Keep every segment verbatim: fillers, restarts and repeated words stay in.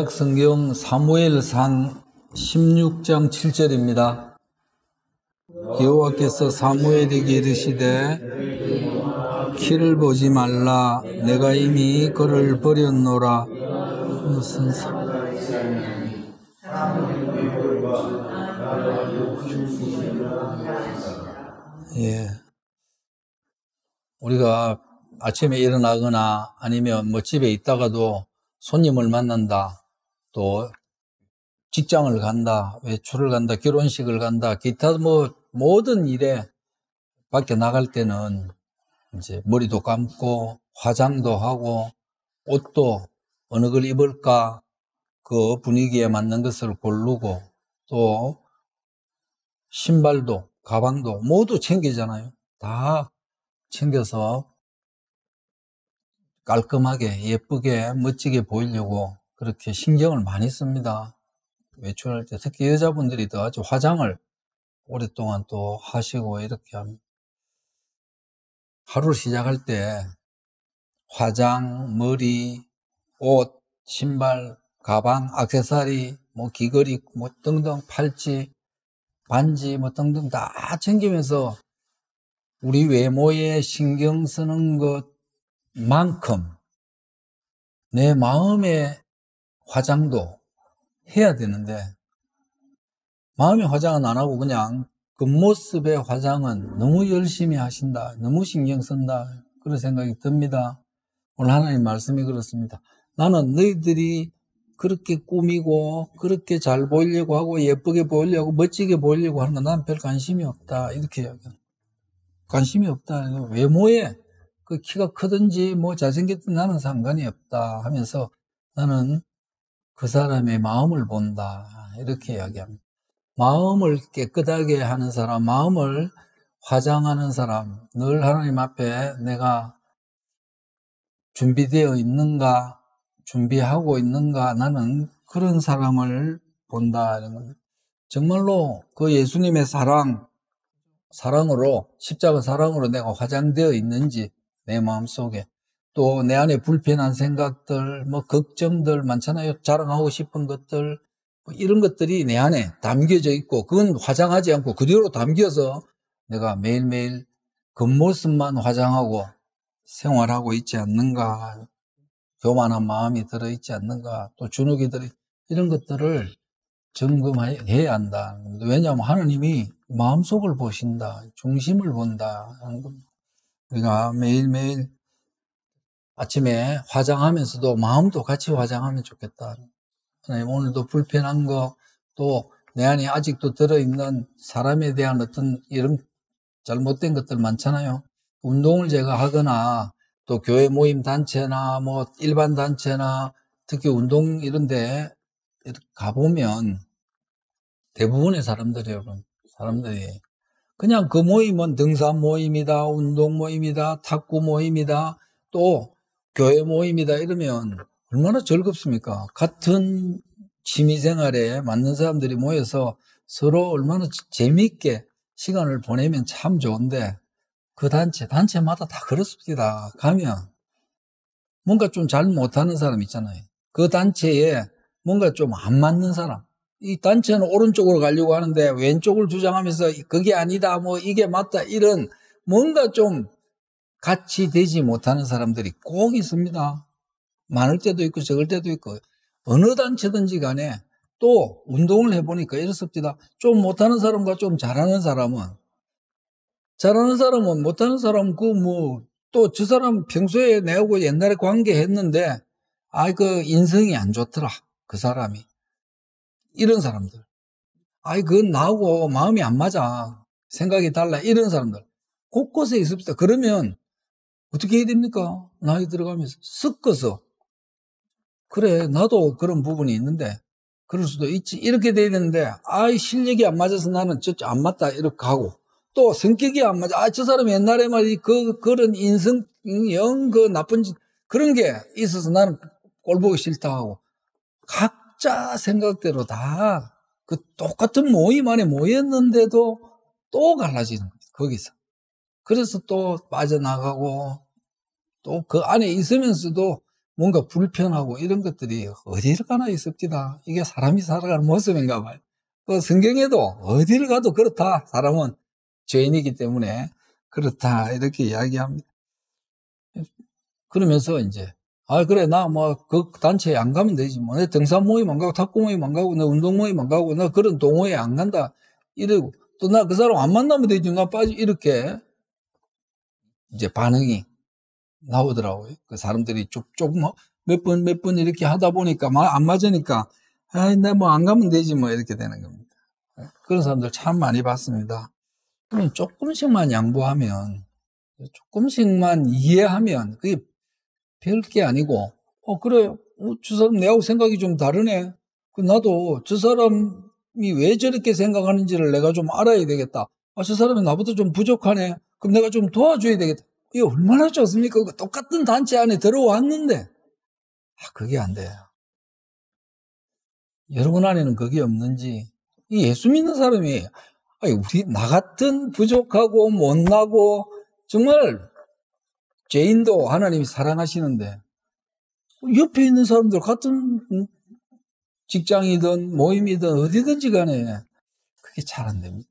구약성경 사무엘상 십육 장 칠 절입니다. 여호와께서 사무엘에게 이르시되 키를 보지 말라. 내가 이미 그를 버렸노라. 무슨 사... 예. 우리가 아침에 일어나거나 아니면 뭐 집에 있다가도 손님을 만난다, 또 직장을 간다, 외출을 간다, 결혼식을 간다, 기타 뭐 모든 일에 밖에 나갈 때는 이제 머리도 감고 화장도 하고 옷도 어느 걸 입을까 그 분위기에 맞는 것을 고르고 또 신발도 가방도 모두 챙기잖아요. 다 챙겨서 깔끔하게 예쁘게 멋지게 보이려고 그렇게 신경을 많이 씁니다. 외출할 때 특히 여자분들이 더 아주 화장을 오랫동안 또 하시고 이렇게 합니다. 하루를 시작할 때 화장, 머리, 옷, 신발, 가방, 액세서리, 뭐 귀걸이, 뭐 등등 팔찌, 반지 뭐 등등 다 챙기면서 우리 외모에 신경 쓰는 것만큼 내 마음의 화장도 해야 되는데 마음의 화장은 안 하고 그냥 겉모습의 화장은 너무 열심히 하신다, 너무 신경 쓴다, 그런 생각이 듭니다. 오늘 하나님 말씀이 그렇습니다. 나는 너희들이 그렇게 꾸미고 그렇게 잘 보이려고 하고 예쁘게 보이려고 멋지게 보이려고 하는 건 난 별 관심이 없다, 이렇게 이야기합니다. 관심이 없다. 외모에 그 키가 크든지 뭐 잘생겼든 나는 상관이 없다 하면서 나는 그 사람의 마음을 본다, 이렇게 이야기합니다. 마음을 깨끗하게 하는 사람, 마음을 화장하는 사람, 늘 하나님 앞에 내가 준비되어 있는가, 준비하고 있는가, 나는 그런 사람을 본다, 이런 겁니다. 정말로 그 예수님의 사랑, 사랑으로, 십자가 사랑으로 내가 화장되어 있는지, 내 마음속에 또 내 안에 불편한 생각들, 뭐 걱정들 많잖아요. 자랑하고 싶은 것들, 뭐 이런 것들이 내 안에 담겨져 있고 그건 화장하지 않고 그대로 담겨서 내가 매일매일 겉모습만 화장하고 생활하고 있지 않는가, 교만한 마음이 들어있지 않는가, 또 주눅이 들어, 이런 것들을 점검해야 한다. 왜냐하면 하나님이 마음속을 보신다, 중심을 본다 하는 겁니다. 우리가 매일매일 아침에 화장하면서도 마음도 같이 화장하면 좋겠다. 하나님 오늘도 불편한 거, 또 내 안에 아직도 들어있는 사람에 대한 어떤 이런 잘못된 것들 많잖아요. 운동을 제가 하거나 또 교회 모임 단체나 뭐 일반 단체나 특히 운동 이런데 가보면 대부분의 사람들이 여러분, 사람들이 그냥 그 모임은 등산 모임이다, 운동 모임이다, 탁구 모임이다, 또 교회 모임이다 이러면 얼마나 즐겁습니까? 같은 취미생활에 맞는 사람들이 모여서 서로 얼마나 재미있게 시간을 보내면 참 좋은데 그 단체, 단체마다 다 그렇습니다. 가면 뭔가 좀 잘 못하는 사람 있잖아요. 그 단체에 뭔가 좀 안 맞는 사람, 이 단체는 오른쪽으로 가려고 하는데 왼쪽을 주장하면서 그게 아니다, 뭐 이게 맞다, 이런 뭔가 좀 같이 되지 못하는 사람들이 꼭 있습니다. 많을 때도 있고 적을 때도 있고 어느 단체든지 간에. 또 운동을 해보니까 이렇습니다. 좀 못하는 사람과 좀 잘하는 사람은 잘하는 사람은 못하는 사람 그 뭐 또 저 사람 평소에 내하고 옛날에 관계했는데 아이 그 인성이 안 좋더라, 그 사람이. 이런 사람들, 아이 그건 나하고 마음이 안 맞아, 생각이 달라, 이런 사람들 곳곳에 있습니다. 그러면 어떻게 해야 됩니까? 나이 들어가면서 섞어서 그래 나도 그런 부분이 있는데 그럴 수도 있지, 이렇게 돼야 되는데 아이 실력이 안 맞아서 나는 저쪽 안 맞다 이렇게 하고, 또 성격이 안 맞아, 아 저 사람이 옛날에 말이 그 그런 인성 영 그 나쁜 짓 그런 게 있어서 나는 꼴 보기 싫다 하고, 각자 생각대로 다 그 똑같은 모임 안에 모였는데도 또 갈라지는 거예요, 거기서. 그래서 또 빠져나가고 또 그 안에 있으면서도 뭔가 불편하고 이런 것들이 어디를 가나 있습니다. 이게 사람이 살아가는 모습인가 봐요. 또 성경에도 어디를 가도 그렇다. 사람은 죄인이기 때문에 그렇다. 이렇게 이야기합니다. 그러면서 이제 아 그래 나 뭐 그 단체에 안 가면 되지 뭐 내 등산 모임 안 가고 탁구 모임 안 가고 나 운동 모임 안 가고 나 그런 동호회 안 간다 이러고 또 나 그 사람 안 만나면 되지 나 빠지 이렇게 이제 반응이 나오더라고요. 그 사람들이 쭉 조금 몇 번 몇 번 이렇게 하다 보니까 안 맞으니까 아이 나 뭐 안 가면 되지 뭐 이렇게 되는 겁니다. 그런 사람들 참 많이 봤습니다. 그럼 조금씩만 양보하면 조금씩만 이해하면 그게 별게 아니고 어 그래 어, 저 사람 내하고 생각이 좀 다르네. 그 나도 저 사람이 왜 저렇게 생각하는지를 내가 좀 알아야 되겠다. 아, 저 사람이 나보다 좀 부족하네. 그럼 내가 좀 도와줘야 되겠다. 이게 얼마나 좋습니까? 똑같은 단체 안에 들어왔는데 아 그게 안 돼요. 여러분 안에는 그게 없는지 이 예수 믿는 사람이 아니, 우리 나 같은 부족하고 못나고 정말 죄인도 하나님이 사랑하시는데 옆에 있는 사람들 같은 직장이든 모임이든 어디든지 간에 그게 잘 안 됩니다.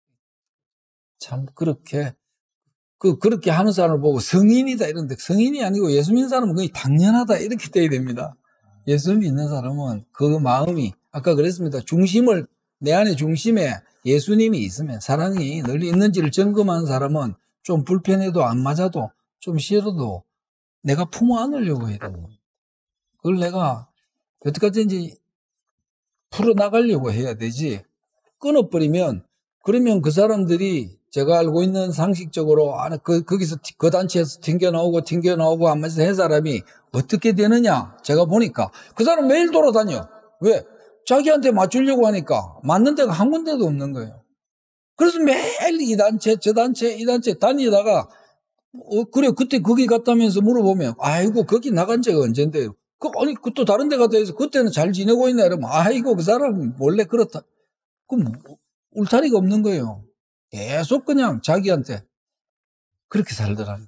참 그렇게 그 그렇게 하는 사람을 보고 성인이다 이런데 성인이 아니고 예수 믿는 사람은 거의 당연하다 이렇게 돼야 됩니다. 예수 믿는 사람은 그 마음이 아까 그랬습니다. 중심을 내 안에 중심에 예수님이 있으면 사랑이 늘 있는지를 점검하는 사람은 좀 불편해도 안 맞아도 좀 싫어도 내가 품어 안으려고 해야 됩니다. 그걸 내가 어떻게든지 풀어나가려고 해야 되지 끊어버리면 그러면 그 사람들이 제가 알고 있는 상식적으로 그, 거기서 그 단체에서 튕겨나오고 튕겨나오고 하면서 한 사람이 어떻게 되느냐 제가 보니까 그 사람 매일 돌아다녀. 왜? 자기한테 맞추려고 하니까 맞는 데가 한 군데도 없는 거예요. 그래서 매일 이 단체 저 단체 이 단체 다니다가 어, 그래 그때 거기 갔다면서 물어보면 아이고 거기 나간 지가 언젠데요. 그, 아니 그 또 다른 데 갔다 해서 그때는 잘 지내고 있나 이러면 아이고 그 사람 원래 그렇다. 그럼 울타리가 없는 거예요. 계속 그냥 자기한테 그렇게 살더라고요.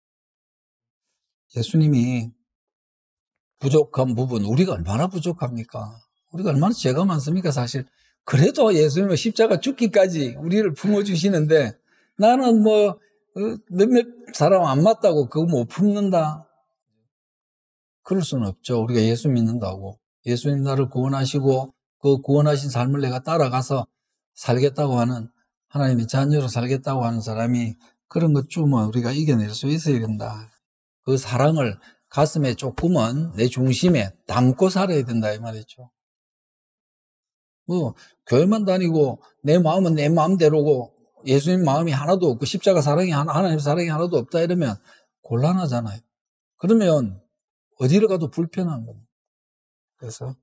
예수님이 부족한 부분 우리가 얼마나 부족합니까? 우리가 얼마나 죄가 많습니까 사실. 그래도 예수님은 십자가 죽기까지 우리를 품어주시는데 나는 뭐 몇몇 사람 안 맞다고 그거 못 품는다. 그럴 수는 없죠. 우리가 예수 믿는다고. 예수님 나를 구원하시고 그 구원하신 삶을 내가 따라가서 살겠다고 하는 하나님의 자녀로 살겠다고 하는 사람이 그런 것 좀 우리가 이겨낼 수 있어야 된다. 그 사랑을 가슴에 조금은 내 중심에 담고 살아야 된다 이 말이죠. 뭐 교회만 다니고 내 마음은 내 마음대로고 예수님 마음이 하나도 없고 십자가 사랑이 하나, 하나님 사랑이 하나도 없다 이러면 곤란하잖아요. 그러면 어디를 가도 불편한 겁니다. 그래서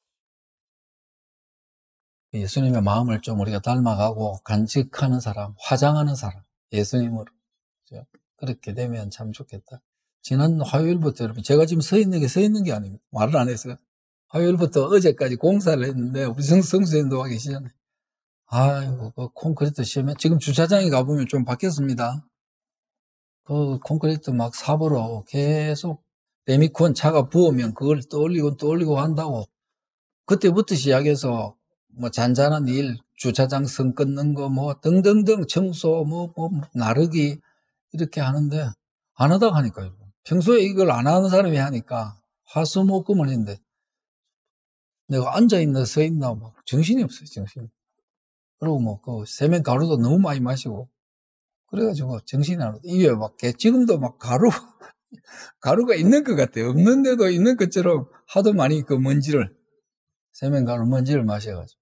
예수님의 마음을 좀 우리가 닮아가고 간직하는 사람, 화장하는 사람, 예수님으로 그렇게 되면 참 좋겠다. 지난 화요일부터 여러분 제가 지금 서 있는 게 서 있는 게 아닙니다. 말을 안 했어요. 화요일부터 어제까지 공사를 했는데 우리 성수님도 와 계시잖아요. 아이고 그 콘크리트 시험에 지금 주차장에 가보면 좀 바뀌었습니다. 그 콘크리트 막 삽으로 계속 레미콘 차가 부으면 그걸 떠올리고 떠올리고 한다고 그때부터 시작해서 뭐 잔잔한 일, 주차장 선 끊는 거 뭐 등등등 청소 뭐, 뭐 나르기 이렇게 하는데 안 하다가 하니까요. 평소에 이걸 안 하는 사람이 하니까 화수목금을 했는데 내가 앉아있나 서있나 막 정신이 없어요. 정신이. 그리고 뭐 그 세면 가루도 너무 많이 마시고 그래가지고 정신이 안 오고 입에 막 지금도 막 가루 가루가 있는 것 같아요. 없는데도 있는 것처럼 하도 많이 그 먼지를 세면 가루 먼지를 마셔가지고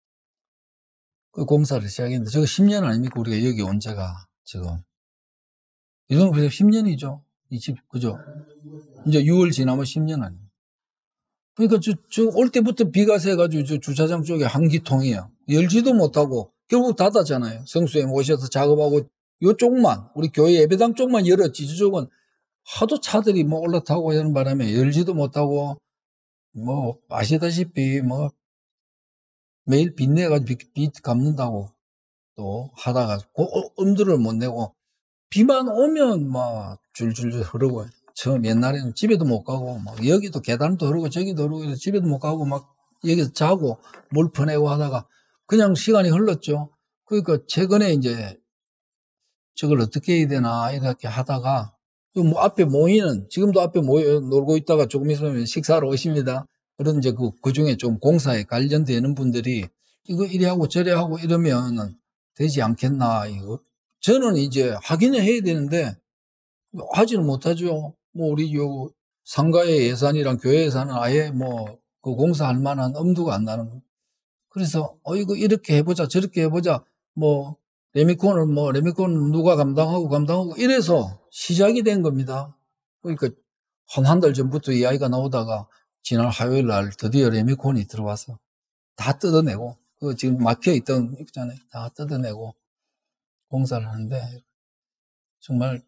그 공사를 시작했는데 저거 십 년 아닙니까? 우리가 여기 온 지가 지금 이 정도 벌써 십 년이죠. 이 집 그죠? 이제 유월 지나면 십 년 아니에요. 그러니까 저, 저 올 때부터 비가 새가지고 저 주차장 쪽에 한기통이에요. 열지도 못하고 결국 닫았잖아요. 성수에 오셔서 작업하고 요쪽만 우리 교회 예배당 쪽만 열었지 저쪽은 하도 차들이 뭐 올라타고 하는 바람에 열지도 못하고 뭐 아시다시피 뭐 매일 빚내가지고 빚, 빚 갚는다고 또 하다가 그 엄두를 못 내고 비만 오면 막 줄줄줄 흐르고 처음 옛날에는 집에도 못 가고 막 여기도 계단도 흐르고 저기도 흐르고 집에도 못 가고 막 여기서 자고 물 퍼내고 하다가 그냥 시간이 흘렀죠. 그러니까 최근에 이제 저걸 어떻게 해야 되나 이렇게 하다가 뭐 앞에 모이는 지금도 앞에 모여 놀고 있다가 조금 있으면 식사하러 오십니다. 그런 이제 그, 그 중에 좀 공사에 관련되는 분들이 이거 이래 하고 저래 하고 이러면 되지 않겠나 이거 저는 이제 하기는 해야 되는데 하지는 못하죠. 뭐 우리 요 상가의 예산이랑 교회 예산은 아예 뭐 그 공사할 만한 엄두가 안 나는 거예요. 그래서 어 이거 이렇게 해보자 저렇게 해보자 뭐 레미콘은 뭐 레미콘은 누가 감당하고 감당하고 이래서 시작이 된 겁니다. 그러니까 한 한 달 전부터 이 아이가 나오다가 지난 화요일 날 드디어 레미콘이 들어와서 다 뜯어내고 그 지금 막혀 있던 있잖아요. 다 뜯어내고 공사를 하는데 정말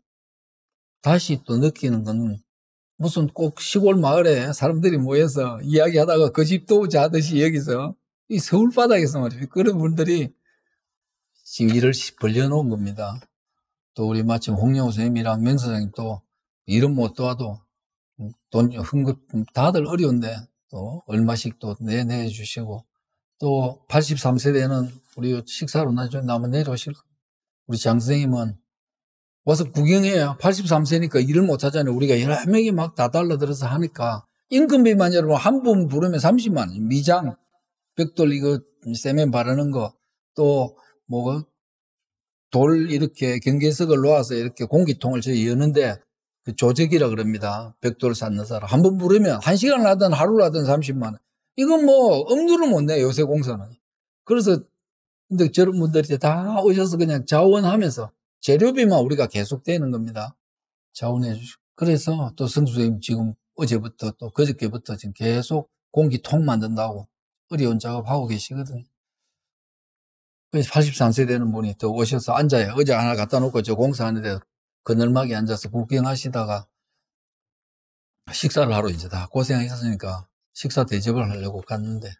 다시 또 느끼는 건 무슨 꼭 시골 마을에 사람들이 모여서 이야기하다가 그 집도 오자 하듯이 여기서 이 서울 바닥에서 말이에요. 그런 분들이 지금 일을 벌려놓은 겁니다. 또 우리 마침 홍영호 선생님이랑 명사장님 또 일은 못 도와도 돈 흥급 다들 어려운데 또 얼마씩 또 내내 주시고 또 팔십삼 세대는 우리 식사로 나중에 나면 내려오실 거예요. 우리 장 선생님은 와서 구경해요. 팔십삼 세니까 일을 못 하잖아요. 우리가 여러 명이 막 다 달라들어서 하니까 인건비만 여러분 한 분 부르면 삼십만 원. 미장, 벽돌 이거 세면 바르는 거 또 뭐 돌 이렇게 경계석을 놓아서 이렇게 공기통을 저희 여는데 그 조적이라 그럽니다. 벽돌 쌓는 사람. 한 번 부르면 한 시간을 하든 하루를 하든 삼십만 원. 이건 뭐 엄두를 못 내요. 요새 공사는. 그래서 근데 저런 분들이 다 오셔서 그냥 자원하면서 재료비만 우리가 계속 되는 겁니다. 자원해 주시고. 그래서 또 성수 선생님 지금 어제부터 또 그저께부터 지금 계속 공기통 만든다고 어려운 작업하고 계시거든요. 그래서 팔십삼 세 되는 분이 또 오셔서 앉아요. 의자 하나 갖다 놓고 저 공사하는데 그늘막에 앉아서 구경하시다가 식사를 하러 이제 다 고생하셨으니까 식사 대접을 하려고 갔는데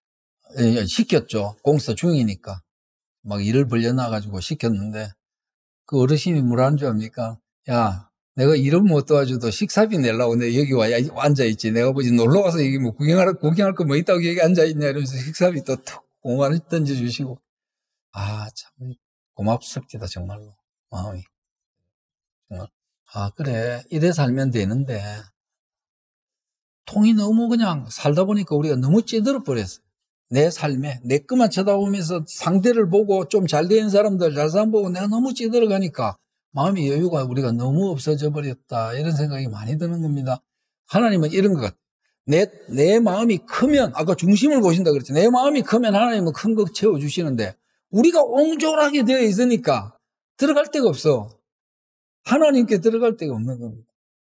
시켰죠. 공사 중이니까 막 일을 벌려놔가지고 시켰는데 그 어르신이 뭐라는 줄 압니까? 야, 내가 일은 못 도와줘도 식사비 내려고 내 여기 와 앉아있지. 내가 보지 놀러 와서 여기 뭐 구경할, 구경할 거 뭐 있다고 여기 앉아있냐 이러면서 식사비 또 툭 오만 원 던져주시고. 아, 참 고맙습니다. 정말로. 마음이. 정말. 아, 그래. 이래 살면 되는데. 통이 너무 그냥 살다 보니까 우리가 너무 찌들어 버렸어요. 내 삶에 내 것만 쳐다보면서 상대를 보고 좀 잘 되는 사람들 잘 사람 보고 내가 너무 찌들어 가니까 마음의 여유가 우리가 너무 없어져 버렸다 이런 생각이 많이 드는 겁니다. 하나님은 이런 것 같아요. 내, 내 마음이 크면 아까 중심을 보신다 그랬죠. 내 마음이 크면 하나님은 큰 거 채워주시는데 우리가 옹졸하게 되어 있으니까 들어갈 데가 없어. 하나님께 들어갈 데가 없는 겁니다.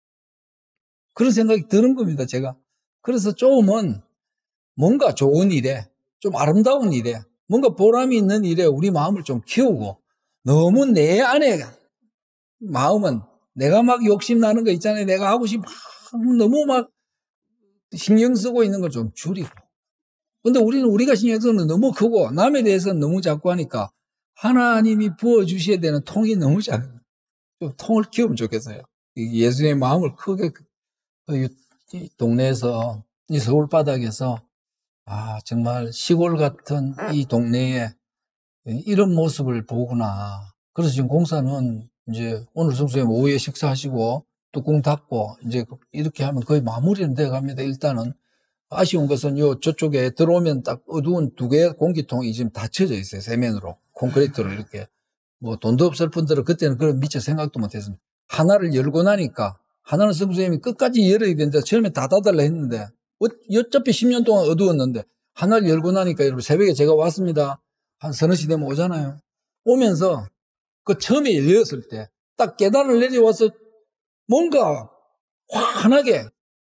그런 생각이 드는 겁니다. 제가. 그래서 조금은 뭔가 좋은 일에, 좀 아름다운 일에, 뭔가 보람이 있는 일에 우리 마음을 좀 키우고 너무 내 안에 마음은 내가 막 욕심나는 거 있잖아요. 내가 하고 싶어 너무 막 신경 쓰고 있는 걸 좀 줄이고. 근데 우리는 우리가 신경 쓰는 건 너무 크고 남에 대해서는 너무 작고 하니까 하나님이 부어주셔야 되는 통이 너무 작아요. 좀 통을 키우면 좋겠어요. 예수님의 마음을 크게 이 동네에서 이 서울 바닥에서 아 정말 시골 같은 이 동네에 이런 모습을 보구나. 그래서 지금 공사는 이제 오늘 성수님 오후에 식사하시고 뚜껑 닫고 이제 이렇게 하면 거의 마무리는 돼 갑니다. 일단은 아쉬운 것은 요 저쪽에 들어오면 딱 어두운 두 개의 공기통이 지금 닫혀져 있어요. 세면으로 콘크리트로 이렇게. 뭐 돈도 없을 분들은 그때는 그런 미처 생각도 못 했습니다. 하나를 열고 나니까 하나는 성수님이 끝까지 열어야 되는데 처음에 다 닫으려 했는데 어차피 십 년 동안 어두웠는데 하나를 열고 나니까 여러분 새벽에 제가 왔습니다. 한 서너 시 되면 오잖아요. 오면서 그 처음에 열렸을 때 딱 계단을 내려와서 뭔가 환하게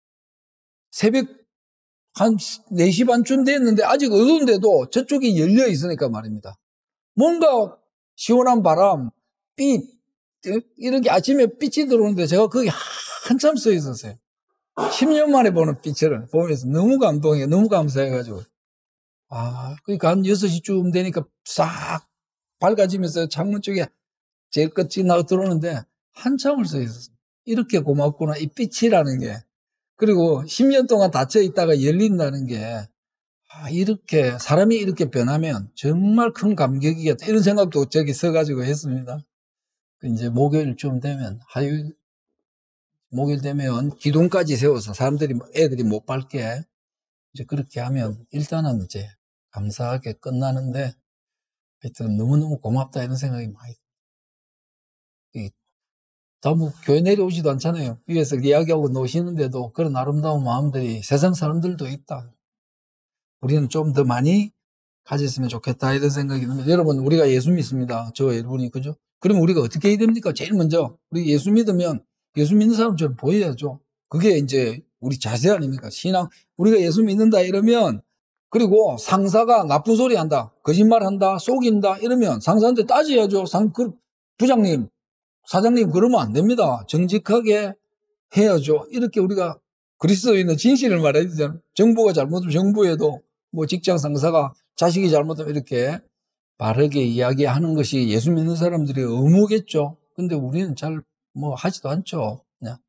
새벽 한 네 시 반쯤 됐는데 아직 어두운데도 저쪽이 열려 있으니까 말입니다. 뭔가 시원한 바람, 빛, 이렇게 아침에 빛이 들어오는데 제가 거기 한참 서 있었어요. 십 년 만에 보는 빛을 보면서 너무 감동해요. 너무 감사해가지고. 아, 그러니까 한 여섯 시쯤 되니까 싹 밝아지면서 창문 쪽에 제일 끝이 나가 들어오는데 한참을 서 있었어요. 이렇게 고맙구나. 이 빛이라는 게. 그리고 십 년 동안 닫혀 있다가 열린다는 게, 아, 이렇게, 사람이 이렇게 변하면 정말 큰 감격이겠다. 이런 생각도 저기 써가지고 했습니다. 이제 목요일쯤 되면, 화요일, 목요일 되면 기둥까지 세워서 사람들이, 애들이 못 밟게, 이제 그렇게 하면 일단은 이제 감사하게 끝나는데, 하여튼 너무너무 고맙다 이런 생각이 많이 듭니다. 다 뭐 교회 내려오지도 않잖아요. 위에서 이야기하고 노시는데도 그런 아름다운 마음들이 세상 사람들도 있다. 우리는 좀 더 많이 가졌으면 좋겠다 이런 생각이 듭니다. 여러분, 우리가 예수 믿습니다. 저 여러분이, 그죠? 그럼 우리가 어떻게 해야 됩니까? 제일 먼저 우리 예수 믿으면 예수 믿는 사람처럼 보여야죠. 그게 이제 우리 자세 아닙니까? 신앙. 우리가 예수 믿는다 이러면, 그리고 상사가 나쁜 소리 한다, 거짓말한다, 속인다 이러면 상사한테 따져야죠. 상, 그, 부장님, 사장님 그러면 안 됩니다. 정직하게 해야죠. 이렇게 우리가 그리스도인은 진실을 말해야 되잖아요. 정부가 잘못하면 정부에도, 뭐 직장 상사가 자식이 잘못하면 이렇게 바르게 이야기하는 것이 예수 믿는 사람들의 의무겠죠. 근데 우리는 잘 뭐 하지도 않죠. 그냥.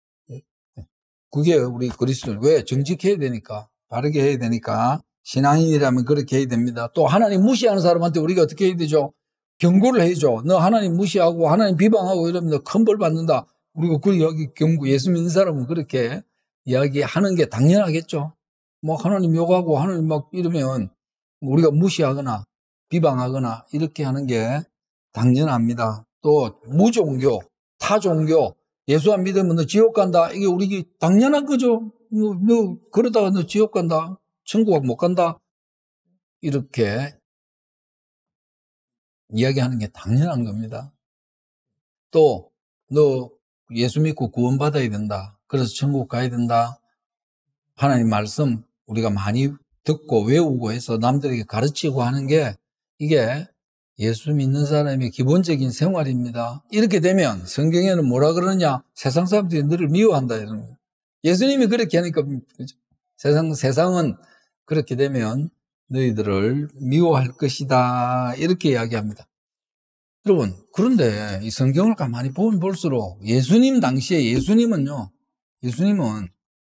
그게 우리 그리스도인. 왜? 정직해야 되니까. 바르게 해야 되니까. 신앙인이라면 그렇게 해야 됩니다. 또 하나님 무시하는 사람한테 우리가 어떻게 해야 되죠? 경고를 해야죠. 너 하나님 무시하고 하나님 비방하고 이러면 너 큰 벌 받는다. 우리가 그 여기 경고, 예수 믿는 사람은 그렇게 이야기하는 게 당연하겠죠. 뭐 하나님 욕하고 하나님 막 이러면 우리가 무시하거나 비방하거나 이렇게 하는 게 당연합니다. 또 무종교, 타종교, 예수 안 믿으면 너 지옥 간다. 이게 우리 당연한 거죠. 너, 너 그러다가 너 지옥 간다. 천국 못 간다. 이렇게 이야기하는 게 당연한 겁니다. 또 너 예수 믿고 구원받아야 된다. 그래서 천국 가야 된다. 하나님 말씀 우리가 많이 듣고 외우고 해서 남들에게 가르치고 하는 게, 이게 예수 믿는 사람의 기본적인 생활입니다. 이렇게 되면 성경에는 뭐라 그러느냐? 세상 사람들이 너를 미워한다 이러는 거예요. 예수님이 그렇게 하니까, 그죠? 세상, 세상은 그렇게 되면 너희들을 미워할 것이다 이렇게 이야기합니다. 여러분, 그런데 이 성경을 가만히 보면 볼수록 예수님 당시에 예수님은요, 예수님은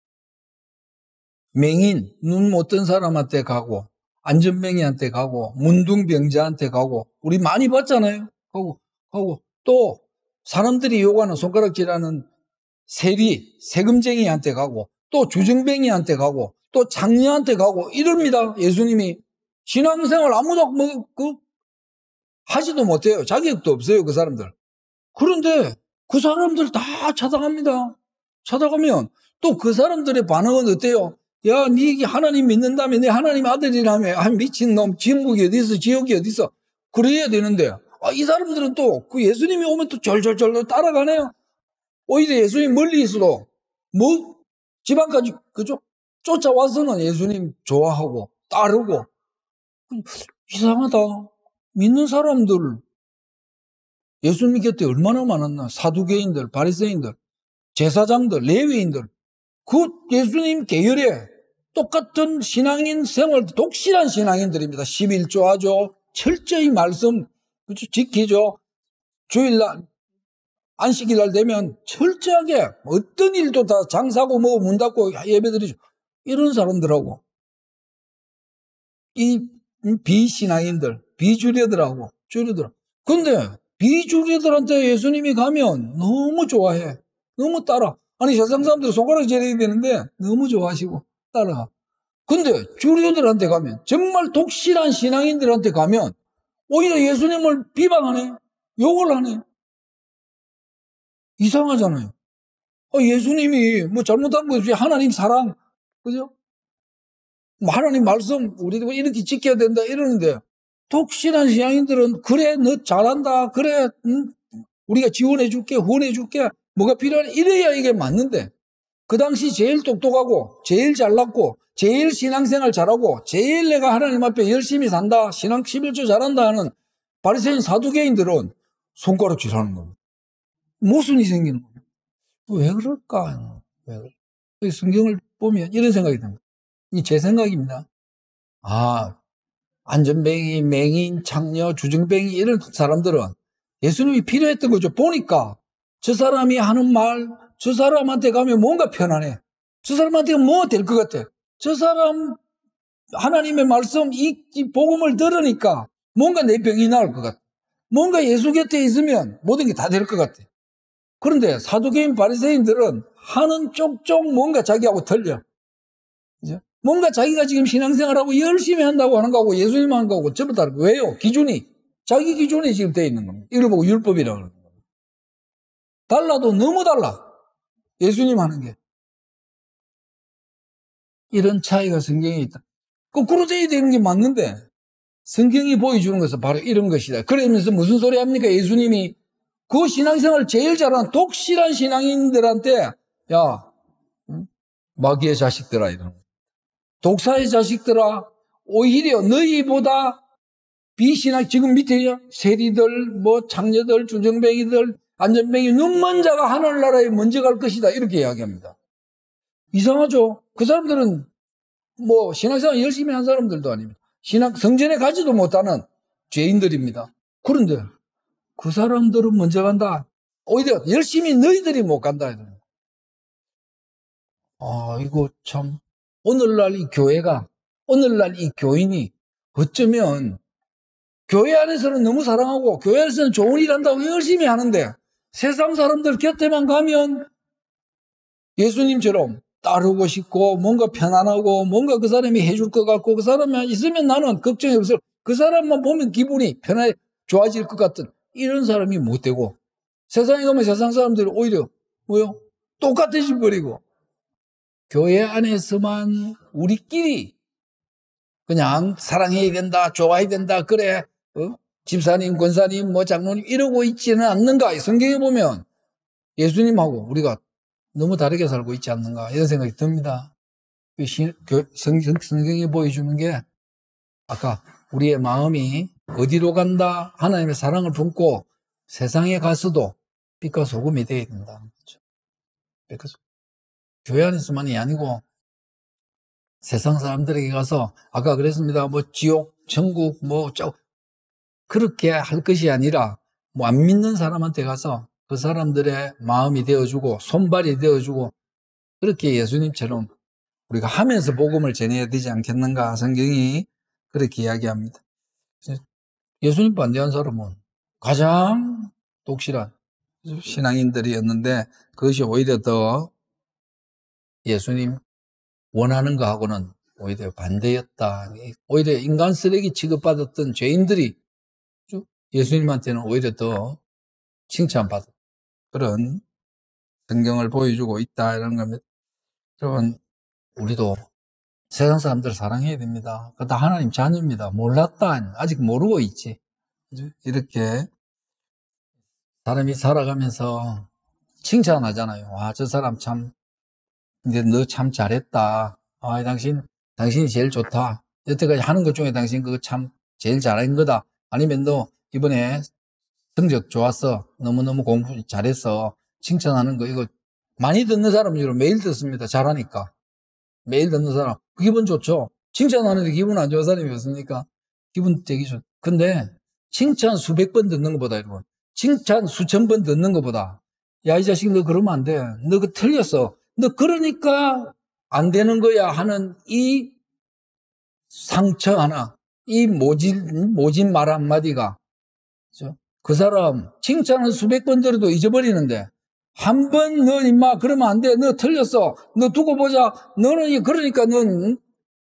맹인, 눈 못 뜬 사람한테 가고, 안전뱅이한테 가고, 문둥병자한테 가고, 우리 많이 봤잖아요. 가고, 가고, 또 사람들이 요구하는 손가락질하는 세리, 세금쟁이한테 가고, 또 주정뱅이한테 가고, 또 장녀한테 가고 이럽니다. 예수님이 신앙생활 아무도 뭐, 그, 하지도 못해요. 자격도 없어요, 그 사람들. 그런데 그 사람들 다 찾아갑니다. 찾아가면 또 그 사람들의 반응은 어때요? 야, 니 하나님 믿는다며, 내 하나님 아들이라며, 아, 미친놈, 지옥이 어딨어, 지옥이 어딨어. 그래야 되는데, 아, 이 사람들은 또 그 예수님이 오면 또 절절절 따라가네요. 오히려 예수님 멀리 있어도, 뭐, 집안까지, 그죠? 쫓아와서는 예수님 좋아하고, 따르고. 이상하다. 믿는 사람들, 예수님 곁에 얼마나 많았나. 사두개인들, 바리새인들, 제사장들, 레위인들. 그 예수님 계열에 똑같은 신앙인 생활, 독실한 신앙인들입니다. 십일조 하죠. 철저히 말씀, 그렇죠? 지키죠. 주일날, 안식일날 되면 철저하게 어떤 일도 다 장사고 뭐 문 닫고 예배드리죠. 이런 사람들하고 이 비신앙인들, 비주류들하고 주류들. 근데 비주류들한테 예수님이 가면 너무 좋아해. 너무 따라. 아니, 세상 사람들 손가락 재려야 되는데 너무 좋아하시고 따라가. 근데 주류들한테 가면, 정말 독실한 신앙인들한테 가면 오히려 예수님을 비방하네. 욕을 하네. 이상하잖아요. 아, 예수님이 뭐 잘못한 거 없이 하나님 사랑, 그죠? 뭐 하나님 말씀 우리도 이렇게 지켜야 된다 이러는데, 독실한 신앙인들은 그래 너 잘한다, 그래 응? 우리가 지원해 줄게, 후원해 줄게, 뭐가 필요하냐 이래야 이게 맞는데, 그 당시 제일 똑똑하고 제일 잘났고 제일 신앙생활 잘하고 제일 내가 하나님 앞에 열심히 산다, 신앙 십일조 잘한다 하는 바리새인 사두개인들은 손가락질하는 겁니다. 모순이 생기는 겁니다. 왜 그럴까? 왜 그럴까? 성경을 보면 이런 생각이 듭니다. 이 제 생각입니다. 아, 안전뱅이, 맹인, 창녀, 주정뱅이 이런 사람들은 예수님이 필요했던 거죠. 보니까 저 사람이 하는 말, 저 사람한테 가면 뭔가 편안해. 저 사람한테 뭐 될 것 같아. 저 사람 하나님의 말씀, 이, 이 복음을 들으니까 뭔가 내 병이 나을 것 같아. 뭔가 예수 곁에 있으면 모든 게 다 될 것 같아. 그런데 사두개인 바리새인들은 하는 쪽쪽 뭔가 자기하고 틀려. 그죠? 뭔가 자기가 지금 신앙생활하고 열심히 한다고 하는 거하고 예수님 하는 거하고 전부 다르고. 왜요? 기준이. 자기 기준이 지금 돼 있는 겁니다. 이걸 보고 율법이라고 하는 겁니다. 달라도 너무 달라. 예수님 하는 게. 이런 차이가 성경에 있다. 거꾸로 돼야 되는 게 맞는데 성경이 보여주는 것은 바로 이런 것이다. 그러면서 무슨 소리 합니까? 예수님이 그 신앙생활 제일 잘하는 독실한 신앙인들한테 야, 마귀의 자식들아 이러는 거야. 독사의 자식들아, 오히려 너희보다 비신앙, 지금 밑에 세리들, 뭐 창녀들, 주정뱅이들, 안전뱅이, 눈먼 자가 하늘나라에 먼저 갈 것이다. 이렇게 이야기합니다. 이상하죠? 그 사람들은 뭐 신앙생활 열심히 한 사람들도 아닙니다. 신앙 성전에 가지도 못하는 죄인들입니다. 그런데 그 사람들은 먼저 간다. 오히려 열심히 너희들이 못 간다. 아, 이거 참 오늘날 이 교회가, 오늘날 이 교인이 어쩌면 교회 안에서는 너무 사랑하고 교회 안에서는 좋은 일 한다고 열심히 하는데 세상 사람들 곁에만 가면 예수님처럼 따르고 싶고 뭔가 편안하고 뭔가 그 사람이 해줄 것 같고 그 사람만 있으면 나는 걱정이 없어. 그 사람만 보면 기분이 편해 좋아질 것 같은 이런 사람이 못 되고 세상에 가면 세상 사람들이 오히려 뭐요? 똑같아져 버리고 교회 안에서만 우리끼리 그냥 사랑해야 된다, 좋아해야 된다, 그래, 어? 집사님, 권사님, 뭐 장로님 이러고 있지는 않는가? 성경에 보면 예수님하고 우리가 너무 다르게 살고 있지 않는가? 이런 생각이 듭니다. 성경, 성경이 보여주는 게 아까 우리의 마음이 어디로 간다? 하나님의 사랑을 품고 세상에 가서도 빛과 소금이 되어야 된다. 그렇죠? 교회 안에서만이 아니고 세상 사람들에게 가서 아까 그랬습니다. 뭐 지옥, 천국 뭐 그렇게 할 것이 아니라 뭐 안 믿는 사람한테 가서 그 사람들의 마음이 되어주고 손발이 되어주고 그렇게 예수님처럼 우리가 하면서 복음을 전해야 되지 않겠는가 성경이 그렇게 이야기합니다. 예수님 반대한 사람은 가장 독실한 신앙인들이었는데 그것이 오히려 더 예수님 원하는 거하고는 오히려 반대였다. 오히려 인간 쓰레기 취급받았던 죄인들이 예수님한테는 오히려 더 칭찬받은 그런 성경을 보여주고 있다 이런 겁니다. 여러분 우리도 세상 사람들을 사랑해야 됩니다. 그거 다 하나님 자녀입니다. 몰랐다. 아직 모르고 있지. 이렇게 사람이 살아가면서 칭찬하잖아요. 와, 저 사람 참 이제 너 참 잘했다. 아, 당신 당신이 제일 좋다. 여태까지 하는 것 중에 당신 그거 참 제일 잘한 거다. 아니면 너 이번에 성적 좋았어. 너무너무 공부 잘했어. 칭찬하는 거 이거 많이 듣는 사람으로 매일 듣습니다. 잘하니까. 매일 듣는 사람. 그 기분 좋죠. 칭찬하는데 기분 안 좋은 사람이 없습니까? 기분 되게 좋. 근데 칭찬 수백 번 듣는 것보다 여러분. 칭찬 수천 번 듣는 것보다 야, 이 자식 너 그러면 안 돼. 너 그 틀렸어. 너 그러니까 안 되는 거야 하는 이 상처 하나, 이 모진, 모진 말 한마디가 그렇죠? 그 사람 칭찬은 수백 번 들어도 잊어버리는데 한 번 너 임마 그러면 안 돼. 너 틀렸어. 너 두고 보자. 너는 그러니까 넌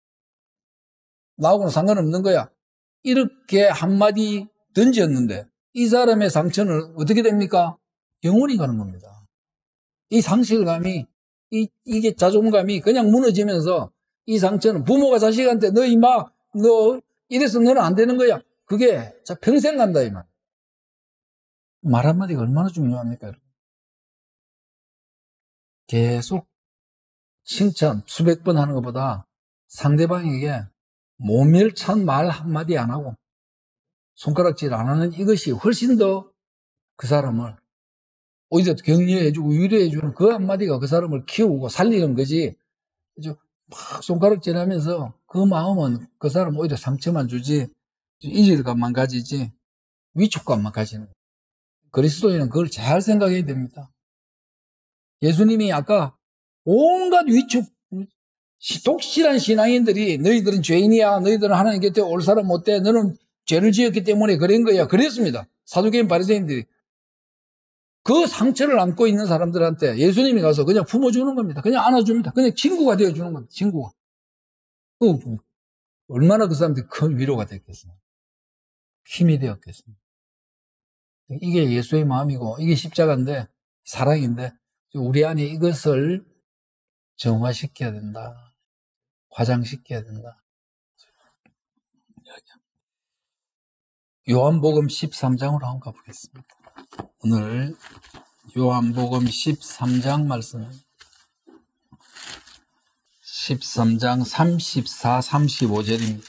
나하고는 상관없는 거야. 이렇게 한마디 던졌는데 이 사람의 상처는 어떻게 됩니까? 영원히 가는 겁니다. 이 상실감이 이, 이게 자존감이 그냥 무너지면서 이 상처는 부모가 자식한테 너 임마 너 이래서 너는 안 되는 거야. 그게 자 평생 간다 이 말. 말 한마디가 얼마나 중요합니까? 여러분? 계속 칭찬 수백 번 하는 것보다 상대방에게 모멸찬 말 한마디 안 하고 손가락질 안 하는 이것이 훨씬 더 그 사람을 오히려 격려해주고 위로해주는 그 한마디가 그 사람을 키우고 살리는 거지. 막 손가락질 하면서 그 마음은 그 사람 오히려 상처만 주지 이질감만 가지지 위축감만 가지는 거예요. 그리스도인은 그걸 잘 생각해야 됩니다. 예수님이 아까 온갖 위축, 독실한 신앙인들이 너희들은 죄인이야, 너희들은 하나님 곁에 올 사람 못 돼, 너는 죄를 지었기 때문에 그런 거야, 그랬습니다. 사두개인 바리새인들이. 그 상처를 안고 있는 사람들한테 예수님이 가서 그냥 품어주는 겁니다. 그냥 안아줍니다. 그냥 친구가 되어주는 겁니다. 친구가. 그 얼마나 그 사람들이 큰 위로가 됐겠습니까? 힘이 되었겠습니다. 이게 예수의 마음이고 이게 십자가인데, 사랑인데, 우리 안에 이것을 정화시켜야 된다. 화장시켜야 된다. 요한복음 십삼 장으로 한번 가보겠습니다. 오늘 요한복음 십삼 장 말씀, 십삼 장 삼십사, 삼십오 절입니다.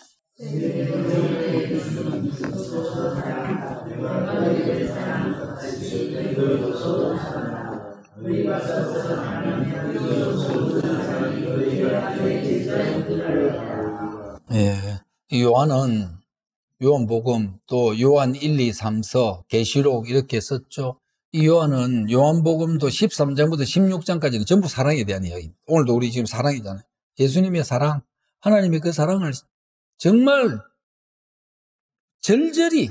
예, 요한은 요한복음, 또 요한 일, 이, 삼 서, 계시록 이렇게 썼죠. 이 요한은 요한복음도 십삼 장부터 십육 장까지는 전부 사랑에 대한 이야기입니다. 오늘도 우리 지금 사랑이잖아요. 예수님의 사랑, 하나님의 그 사랑을 정말 절절히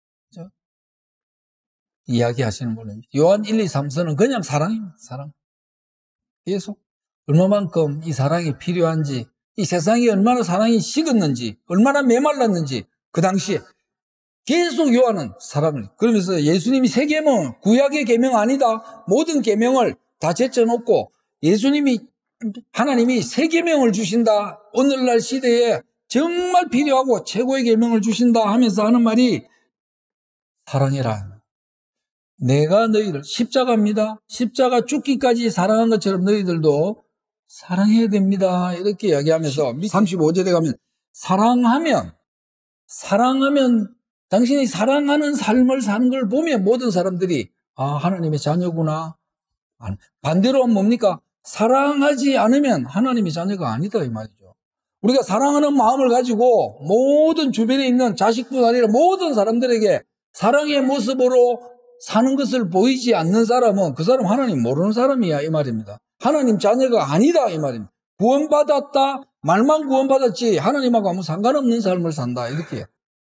이야기하시는 분입니다. 요한 일, 이, 삼 서는 그냥 사랑입니다. 사랑. 계속 얼마만큼 이 사랑이 필요한지, 이 세상이 얼마나 사랑이 식었는지, 얼마나 메말랐는지 그 당시에 계속 요한은 사랑을, 그러면서 예수님이 세 계명, 구약의 계명 아니다, 모든 계명을 다 제쳐놓고 예수님이, 하나님이 세 계명을 주신다, 오늘날 시대에 정말 필요하고 최고의 계명을 주신다 하면서 하는 말이 사랑해라. 내가 너희들, 십자가입니다. 십자가 죽기까지 사랑한 것처럼 너희들도 사랑해야 됩니다. 이렇게 이야기하면서 삼십오 절에 가면 사랑하면, 사랑하면 당신이 사랑하는 삶을 사는 걸 보면 모든 사람들이 아, 하나님의 자녀구나. 반대로 뭡니까? 사랑하지 않으면 하나님의 자녀가 아니다 이 말이죠. 우리가 사랑하는 마음을 가지고 모든 주변에 있는 자식뿐 아니라 모든 사람들에게 사랑의 모습으로 사는 것을 보이지 않는 사람은 그 사람 하나님 모르는 사람이야 이 말입니다. 하나님 자녀가 아니다 이 말입니다. 구원받았다, 말만 구원받았지 하나님하고 아무 상관없는 삶을 산다 이렇게.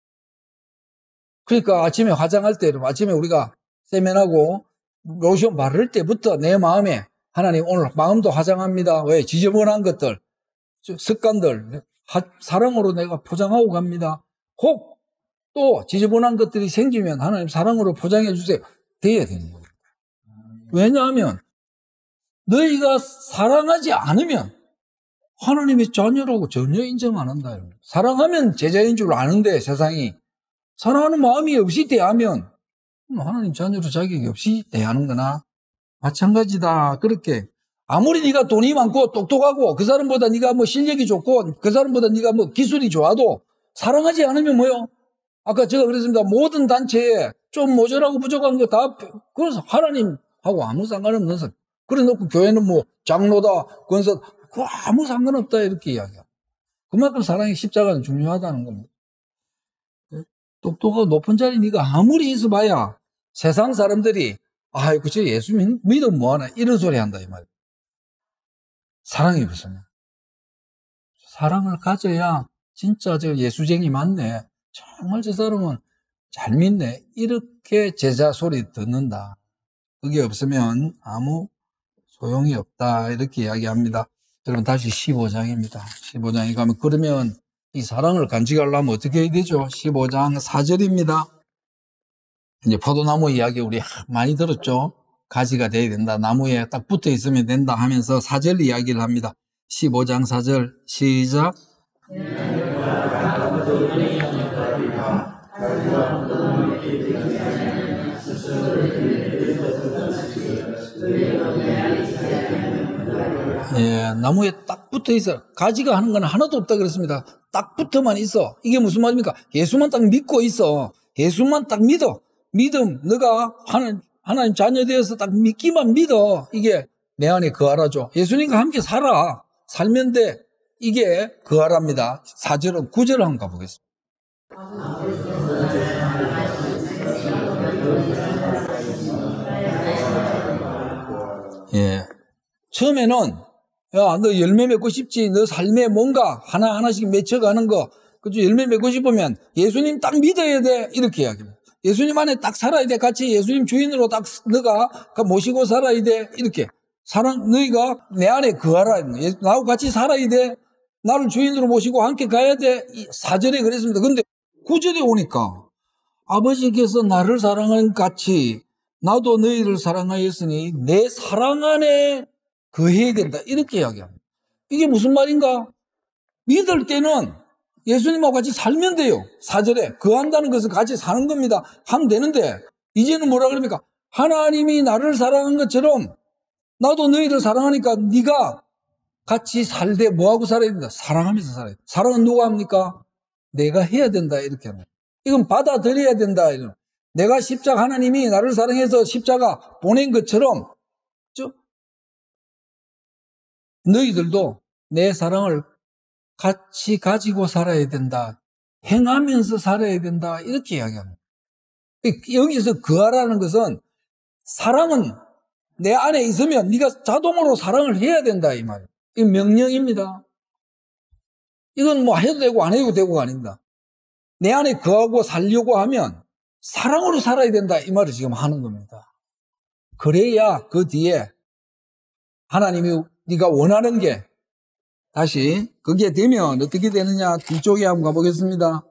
그러니까 아침에 화장할 때, 아침에 우리가 세면하고 로션 바를 때부터 내 마음에 하나님 오늘 마음도 화장합니다. 왜? 지저분한 것들, 습관들 사랑으로 내가 포장하고 갑니다. 혹 또 지저분한 것들이 생기면 하나님 사랑으로 포장해 주세요. 돼야 되는 거예요. 왜냐하면 너희가 사랑하지 않으면 하나님의 자녀라고 전혀 인정 안 한다. 사랑하면 제자인 줄 아는데 세상이 사랑하는 마음이 없이 대하면 하나님 자녀로 자격이 없이 대하는 거나 마찬가지다. 그렇게 아무리 네가 돈이 많고 똑똑하고 그 사람보다 네가 뭐 실력이 좋고 그 사람보다 네가 뭐 기술이 좋아도 사랑하지 않으면 뭐요? 아까 제가 그랬습니다. 모든 단체에 좀 모자라고 부족한 거 다 그래서 하나님하고 아무 상관없는 사람. 그래 놓고 교회는 뭐 장로다 권사 그 아무 상관없다 이렇게 이야기해요. 그만큼 사랑의 십자가는 중요하다는 겁니다. 똑똑하고 높은 자리 네가 아무리 있어봐야 세상 사람들이 아이고 저 예수 믿으면 뭐하나 이런 소리 한다 이 말이에요. 사랑이 무슨 사랑을 가져야 진짜 저 예수쟁이 맞네. 정말 저 사람은 잘 믿네. 이렇게 제자 소리 듣는다. 그게 없으면 아무 소용이 없다. 이렇게 이야기합니다. 여러분 다시 십오 장입니다. 십오 장에 가면 그러면 이 사랑을 간직하려면 어떻게 해야 되죠? 십오 장 사 절입니다. 이제 포도나무 이야기 우리 많이 들었죠? 가지가 돼야 된다. 나무에 딱 붙어 있으면 된다 하면서 사 절 이야기를 합니다. 십오 장 사 절 시작. 예, 나무에 딱 붙어 있어. 가지가 하는 건 하나도 없다 그랬습니다. 딱 붙어만 있어. 이게 무슨 말입니까? 예수만 딱 믿고 있어. 예수만 딱 믿어. 믿음, 너가 하나님, 하나님 자녀 되어서 딱 믿기만 믿어. 이게 내 안에 거하라죠. 예수님과 함께 살아. 살면 돼. 이게 거하랍니다. 사 절은 구 절을 한번 가보겠습니다. 예. 처음에는, 야, 너 열매 맺고 싶지? 너 삶에 뭔가 하나하나씩 맺혀가는 거, 그죠? 열매 맺고 싶으면 예수님 딱 믿어야 돼. 이렇게 이야기합니다. 예수님 안에 딱 살아야 돼. 같이 예수님 주인으로 딱 너가 모시고 살아야 돼. 이렇게. 사랑, 너희가 내 안에 거하라. 나하고 같이 살아야 돼. 나를 주인으로 모시고 함께 가야 돼. 사절에 그랬습니다. 근데 구절에 오니까 아버지께서 나를 사랑하는 같이 나도 너희를 사랑하였으니 내 사랑 안에 거해야 된다. 이렇게 이야기합니다. 이게 무슨 말인가? 믿을 때는 예수님하고 같이 살면 돼요. 사절에 거한다는 것은 같이 사는 겁니다. 하면 되는데 이제는 뭐라 그럽니까? 하나님이 나를 사랑한 것처럼 나도 너희를 사랑하니까 네가 같이 살되 뭐하고 살아야 된다? 사랑하면서 살아야 된다. 사랑은 누가 합니까? 내가 해야 된다. 이렇게 합니다. 이건 받아들여야 된다. 이런. 내가 십자가, 하나님이 나를 사랑해서 십자가 보낸 것처럼 너희들도 내 사랑을 같이 가지고 살아야 된다. 행하면서 살아야 된다. 이렇게 이야기합니다. 여기서 거하라는 것은 사랑은 내 안에 있으면 네가 자동으로 사랑을 해야 된다. 이 말이에요. 이건 명령입니다. 이건 뭐 해도 되고 안 해도 되고가 아닙니다. 내 안에 거하고 살려고 하면 사랑으로 살아야 된다. 이 말을 지금 하는 겁니다. 그래야 그 뒤에 하나님이 네가 원하는 게 다시 그게 되면 어떻게 되느냐. 뒤쪽에 한번 가보겠습니다.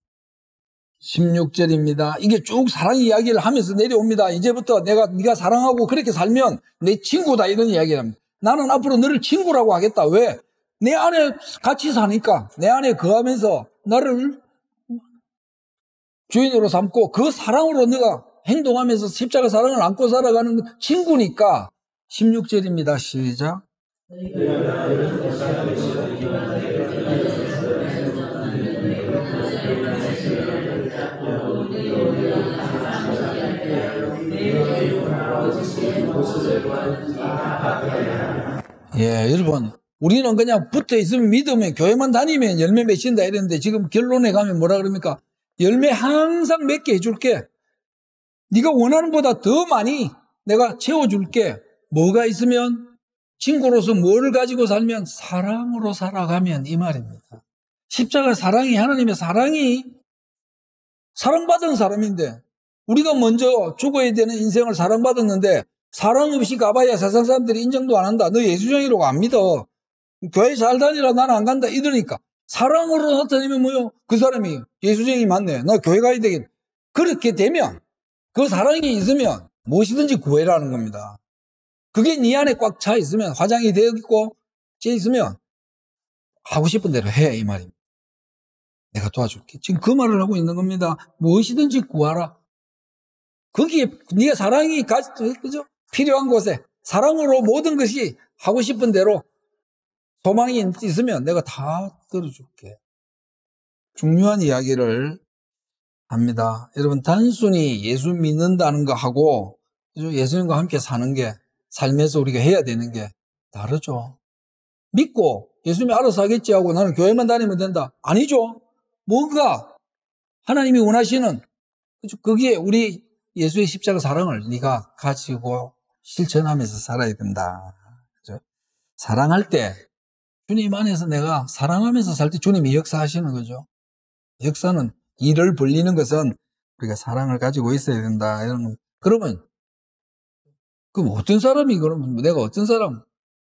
십육 절입니다. 이게 쭉 사랑 이야기를 하면서 내려옵니다. 이제부터 내가 네가 사랑하고 그렇게 살면 내 친구다 이런 이야기를 합니다. 나는 앞으로 너를 친구라고 하겠다. 왜? 내 안에 같이 사니까 내 안에 거하면서 나를 주인으로 삼고 그 사랑으로 네가 행동하면서 십자가 사랑을 안고 살아가는 친구니까. 십육 절입니다. 시작. 예, 여러분, 우리는 그냥 붙어 있으면 믿으면 교회만 다니면 열매 맺힌다 이랬는데 지금 결론에 가면 뭐라 그럽니까? 열매 항상 맺게 해줄게. 네가 원하는 보다 더 많이 내가 채워줄게. 뭐가 있으면? 친구로서 뭐를 가지고 살면? 사랑으로 살아가면, 이 말입니다. 십자가 사랑이, 하나님의 사랑이 사랑받은 사람인데 우리가 먼저 죽어야 되는 인생을 사랑받았는데 사랑 없이 가봐야 세상 사람들이 인정도 안 한다. 너 예수쟁이라고 안 믿어. 교회 잘 다니라 나는 안 간다. 이러니까 사랑으로 나타내면 뭐요? 그 사람이 예수쟁이 맞네. 나 교회 가야 되겠네. 그렇게 되면 그 사랑이 있으면 무엇이든지 구해라는 겁니다. 그게 네 안에 꽉 차 있으면 화장이 되어 있고 째 있으면 하고 싶은 대로 해 이 말입니다. 내가 도와줄게. 지금 그 말을 하고 있는 겁니다. 무엇이든지 구하라. 거기에 네가 사랑이 가, 그죠? 필요한 곳에 사랑으로 모든 것이 하고 싶은 대로 소망이 있으면 내가 다 들어줄게. 중요한 이야기를 합니다. 여러분, 단순히 예수 믿는다는 거 하고 그죠? 예수님과 함께 사는 게 삶에서 우리가 해야 되는 게 다르죠. 믿고 예수님이 알아서 하겠지 하고 나는 교회만 다니면 된다. 아니죠. 뭔가 하나님이 원하시는 거기에 우리 예수의 십자가 사랑을 네가 가지고 실천하면서 살아야 된다. 그죠? 사랑할 때 주님 안에서 내가 사랑하면서 살 때 주님이 역사하시는 거죠. 역사는 일을 벌리는 것은 우리가 사랑을 가지고 있어야 된다. 이런 거. 그러면 그럼 어떤 사람이 그러면 내가 어떤 사람?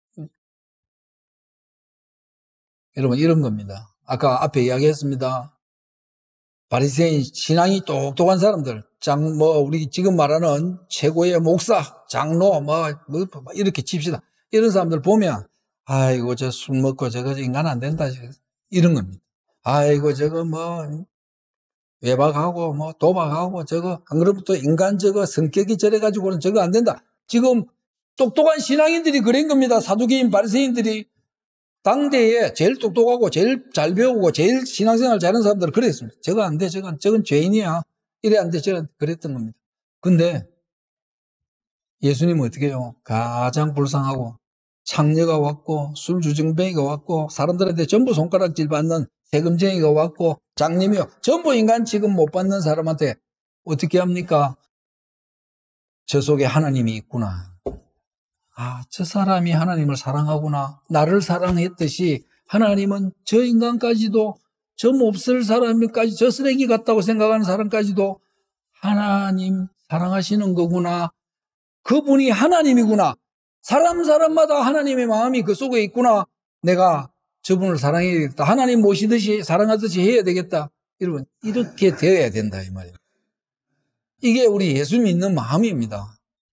여러분 이런 겁니다. 아까 앞에 이야기했습니다. 바리새인 신앙이 똑똑한 사람들, 장, 뭐, 우리 지금 말하는 최고의 목사, 장로, 뭐, 뭐, 이렇게 칩시다. 이런 사람들 보면, 아이고, 저 술 먹고 저거 인간 안 된다. 이런 겁니다. 아이고, 저거 뭐, 외박하고, 뭐, 도박하고, 저거, 안 그러면 또 인간 저거 성격이 저래가지고는 저거 안 된다. 지금 똑똑한 신앙인들이 그런 겁니다. 사두개인 바리새인들이. 당대에 제일 똑똑하고 제일 잘 배우고 제일 신앙생활 잘하는 사람들은 그랬습니다. 저거 안 돼, 저건, 저건 죄인이야. 이래 안 돼, 저건 그랬던 겁니다. 근데 예수님은 어떻게 해요? 가장 불쌍하고 창녀가 왔고 술주정뱅이가 왔고 사람들한테 전부 손가락질 받는 세금쟁이가 왔고 장님이요. 전부 인간 지금 못 받는 사람한테 어떻게 합니까? 저 속에 하나님이 있구나. 아, 저 사람이 하나님을 사랑하구나. 나를 사랑했듯이 하나님은 저 인간까지도, 저 몹쓸 사람까지, 저 쓰레기 같다고 생각하는 사람까지도 하나님 사랑하시는 거구나. 그분이 하나님이구나. 사람 사람마다 하나님의 마음이 그 속에 있구나. 내가 저분을 사랑해야겠다. 하나님 모시듯이 사랑하듯이 해야 되겠다. 여러분, 이렇게 되어야 된다 이 말이에요. 이게 우리 예수 믿는 마음입니다.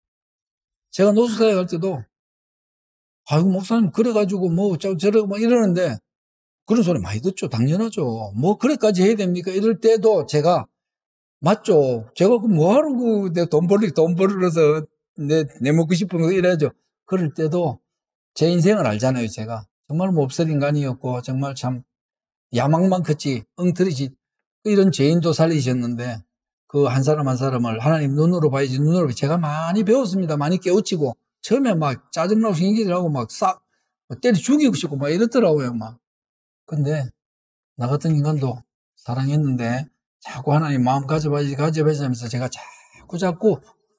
제가 노숙사에 갈 때도 아이고 목사님 그래가지고 뭐 저러고 막 이러는데 그런 소리 많이 듣죠. 당연하죠. 뭐 그래까지 해야 됩니까? 이럴 때도 제가 맞죠. 제가 그 뭐하러 내 돈 벌리 돈 벌어서 내, 내 먹고 싶은 거 이래야죠. 그럴 때도 제 인생을 알잖아요. 제가 정말 몹쓸 인간이었고 정말 참 야망만 컸지 엉터리지 이런 죄인도 살리셨는데 그 한 사람 한 사람을 하나님 눈으로 봐야지 눈으로 봐야지. 제가 많이 배웠습니다. 많이 깨우치고 처음에 막 짜증나고 신기하고 막 싹 때려 죽이고 싶고 막 이렇더라고요. 막 근데 나 같은 인간도 사랑했는데 자꾸 하나님 마음 가져봐야지 가져봐야지 하면서 제가 자꾸 자꾸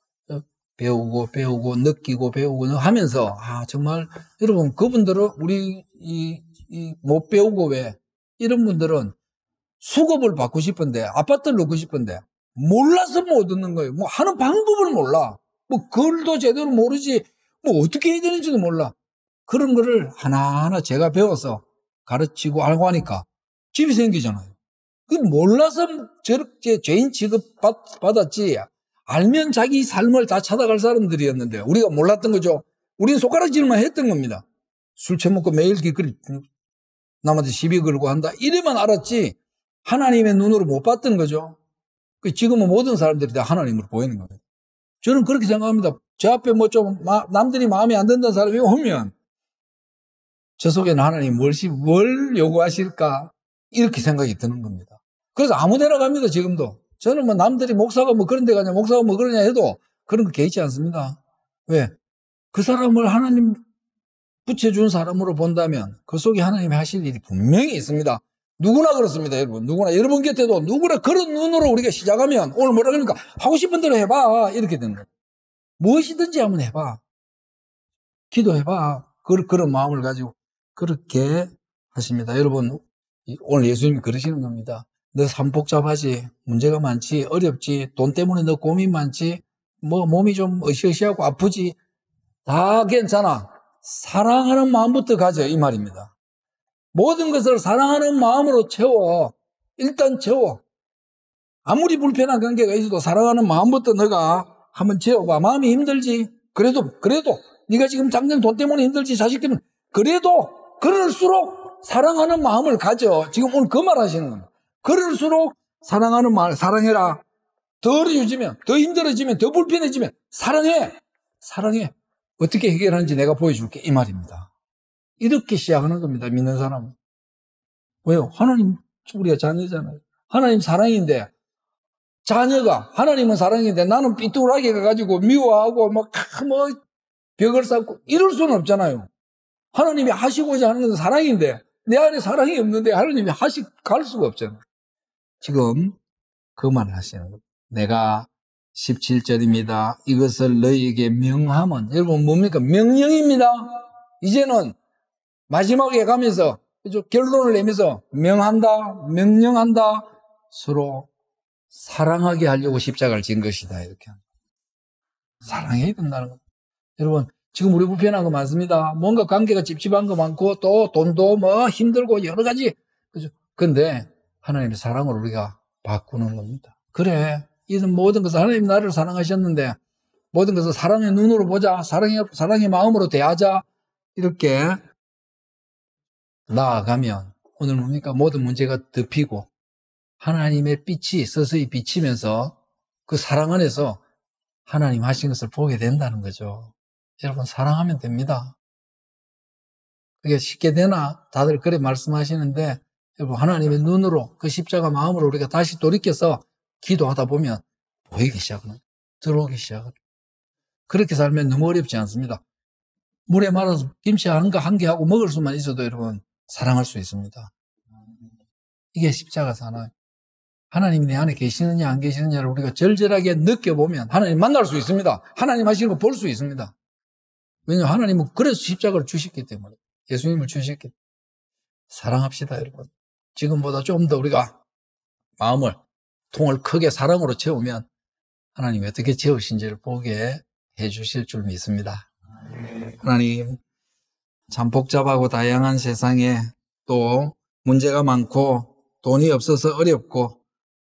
배우고 배우고 느끼고 배우고 하면서 아 정말 여러분 그분들은 우리 이, 이 못 배우고 왜 이런 분들은 수급을 받고 싶은데 아파트를 넣고 싶은데 몰라서 못 얻는 거예요. 뭐 하는 방법을 몰라. 뭐 글도 제대로 모르지 뭐 어떻게 해야 되는지도 몰라. 그런 거를 하나하나 제가 배워서 가르치고 알고 하니까 집이 생기잖아요. 그 몰라서 저렇게 죄인 취급 받, 받았지 알면 자기 삶을 다 찾아갈 사람들이었는데 우리가 몰랐던 거죠. 우리는 손가락질만 했던 겁니다. 술 처먹고 매일 길거리 남한테 시비 걸고 한다 이래만 알았지 하나님의 눈으로 못 봤던 거죠. 지금은 모든 사람들이 다 하나님으로 보이는 거예요. 저는 그렇게 생각합니다. 제 앞에 뭐 좀 남들이 마음에 안 든다는 사람이 오면 저 속에는 하나님 뭘, 뭘 요구하실까 이렇게 생각이 드는 겁니다. 그래서 아무 데나 갑니다. 지금도. 저는 뭐 남들이 목사가 뭐 그런 데 가냐 목사가 뭐 그러냐 해도 그런 거 개의치 않습니다. 왜? 그 사람을 하나님 붙여준 사람으로 본다면 그 속에 하나님이 하실 일이 분명히 있습니다. 누구나 그렇습니다. 여러분 누구나 여러분 곁에도 누구나 그런 눈으로 우리가 시작하면 오늘 뭐라 그러니까 하고 싶은 대로 해봐 이렇게 되는 거예요. 무엇이든지 한번 해봐. 기도해봐. 그, 그런 마음을 가지고 그렇게 하십니다. 여러분 오늘 예수님이 그러시는 겁니다. 너 삶 복잡하지 문제가 많지 어렵지 돈 때문에 너 고민 많지 뭐 몸이 좀 으시으시하고 아프지 다 괜찮아. 사랑하는 마음부터 가져 이 말입니다. 모든 것을 사랑하는 마음으로 채워. 일단 채워. 아무리 불편한 관계가 있어도 사랑하는 마음부터 너가 한번 채워봐. 마음이 힘들지. 그래도 그래도 네가 지금 당장 돈 때문에 힘들지 자식 때문에 그래도 그럴수록 사랑하는 마음을 가져. 지금 오늘 그 말 하시는 겁니다. 그럴수록 사랑하는 마음 사랑해라. 더 어려워지면 더 힘들어지면 더 불편해지면 사랑해. 사랑해. 어떻게 해결하는지 내가 보여줄게 이 말입니다. 이렇게 시작하는 겁니다. 믿는 사람은. 왜요? 하나님 우리가 자녀잖아요. 하나님 사랑인데 자녀가 하나님은 사랑인데 나는 삐뚤하게 가가지고 미워하고 막 뭐 벽을 쌓고 이럴 수는 없잖아요. 하나님이 하시고자 하는 것은 사랑인데 내 안에 사랑이 없는데 하나님이 하시 갈 수가 없잖아요. 지금 그 말을 하시는 겁니다. 내가 십칠 절입니다. 이것을 너희에게 명함은 여러분 뭡니까? 명령입니다. 이제는 마지막에 가면서 결론을 내면서 명한다, 명령한다, 서로 사랑하게 하려고 십자가를 진 것이다. 이렇게 사랑해야 된다는 겁니다. 여러분 지금 우리 불편한 거 많습니다. 뭔가 관계가 찝찝한 거 많고 또 돈도 뭐 힘들고 여러 가지 그죠? 근데 하나님의 사랑을 우리가 바꾸는 겁니다. 그래 이런 모든 것을 하나님 나를 사랑하셨는데 모든 것을 사랑의 눈으로 보자. 사랑의, 사랑의 마음으로 대하자. 이렇게 나아가면 오늘 뭡니까? 모든 문제가 덮이고 하나님의 빛이 서서히 비치면서 그 사랑 안에서 하나님 하신 것을 보게 된다는 거죠. 여러분 사랑하면 됩니다. 그게 쉽게 되나? 다들 그래 말씀하시는데 여러분 하나님의 눈으로 그 십자가 마음으로 우리가 다시 돌이켜서 기도하다 보면 보이기 시작합니다. 들어오기 시작합니다. 그렇게 살면 너무 어렵지 않습니다. 물에 말아서 김치 한 개 한 개 하고 먹을 수만 있어도 여러분 사랑할 수 있습니다. 이게 십자가 사랑. 하나님이 내 안에 계시느냐 안 계시느냐를 우리가 절절하게 느껴보면 하나님 만날 수 있습니다. 하나님 하시는 거 볼 수 있습니다. 왜냐하면 하나님은 그래서 십자가를 주셨기 때문에, 예수님을 주셨기 때문에. 사랑합시다, 여러분. 지금보다 좀 더 우리가 마음을, 통을 크게 사랑으로 채우면 하나님이 어떻게 채우신지를 보게 해주실 줄 믿습니다. 하나님, 참 복잡하고 다양한 세상에 또 문제가 많고 돈이 없어서 어렵고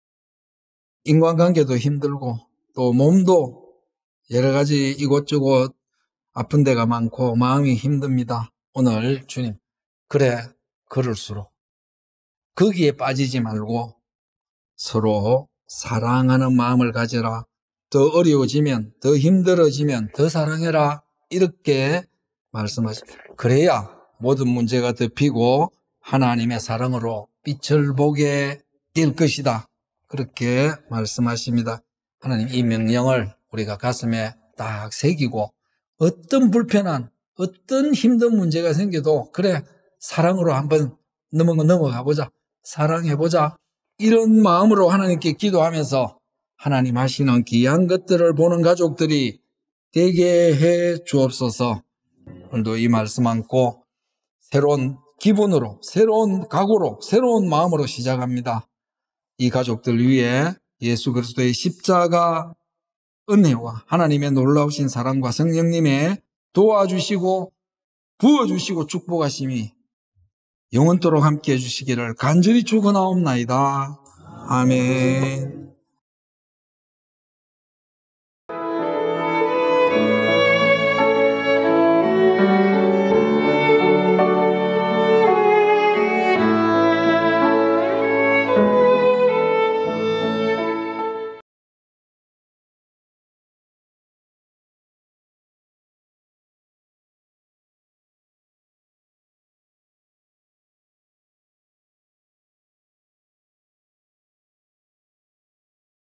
인간관계도 힘들고 또 몸도 여러 가지 이곳저곳 아픈 데가 많고 마음이 힘듭니다. 오늘 주님, 그래, 그럴수록 거기에 빠지지 말고 서로 사랑하는 마음을 가져라. 더 어려워지면, 더 힘들어지면 더 사랑해라. 이렇게 말씀하십니다. 그래야 모든 문제가 덮이고 하나님의 사랑으로 빛을 보게 될 것이다. 그렇게 말씀하십니다. 하나님, 이 명령을 우리가 가슴에 딱 새기고 어떤 불편한, 어떤 힘든 문제가 생겨도 그래, 사랑으로 한번 넘어가, 넘어가 보자. 사랑해보자. 이런 마음으로 하나님께 기도하면서 하나님 하시는 귀한 것들을 보는 가족들이 되게 해 주옵소서. 오늘도 이 말씀 안고 새로운 기분으로, 새로운 각오로, 새로운 마음으로 시작합니다. 이 가족들 위해 예수 그리스도의 십자가 은혜와 하나님의 놀라우신 사랑과 성령님의 도와주시고 부어주시고 축복하심이 영원토록 함께 해주시기를 간절히 축원하옵나이다. 아멘.